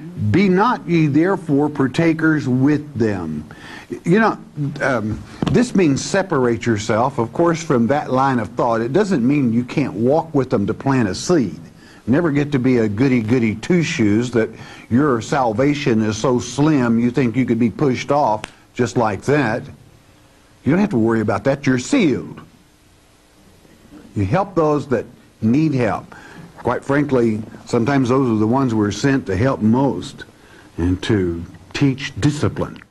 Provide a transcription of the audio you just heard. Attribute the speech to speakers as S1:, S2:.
S1: Be not ye therefore partakers with them. You know, this means separate yourself, of course, from that line of thought. It doesn't mean you can't walk with them to plant a seed. Never get to be a goody-goody two-shoes that your salvation is so slim you think you could be pushed off just like that. You don't have to worry about that. You're sealed. You help those that need help. Quite frankly, sometimes those are the ones we're sent to help most and to teach discipline.